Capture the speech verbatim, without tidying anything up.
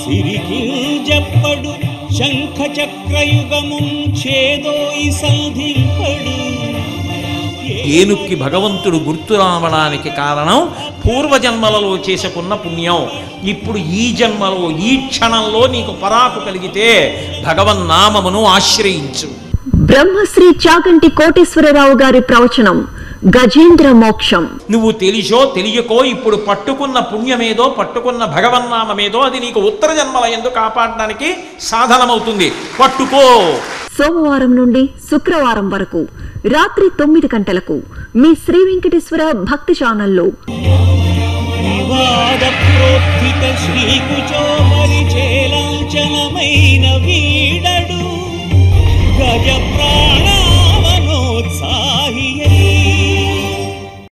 చిరికింజప్పడు శంఖ చక్రయుగముం ఛేదోయి సంధింపడు. ఏనుక్కి భగవంతుడు గుర్తు రావడానికి కారణం పూర్వజన్మలలో చేసుకున్న పుణ్యం. ఇప్పుడు ఈ జన్మలో ఈ క్షణంలో నీకు పరాకు కలిగితే భగవన్నామమును ఆశ్రయించు. బ్రహ్మశ్రీ చాగంటి కోటేశ్వరరావు గారి ప్రవచనం గజేంద్ర మోక్షం. నువ్వు తెలిసో తెలియకో ఇప్పుడు పట్టుకున్న పుణ్యమేదో పట్టుకున్న భగవన్నామేదో అది నీకు ఉత్తర జన్మల యందు కాపాడడానికి సాధనమవుతుంది. పట్టుకో. సోమవారం నుండి శుక్రవారం వరకు రాత్రి తొమ్మిది గంటలకు మీ శ్రీ వెంకటేశ్వర భక్తి ఛానల్లో వివాద ప్రోత్థిత శ్రీకుచో పరిచేలాంఛనమైన వీడడు గజ ప్రాణ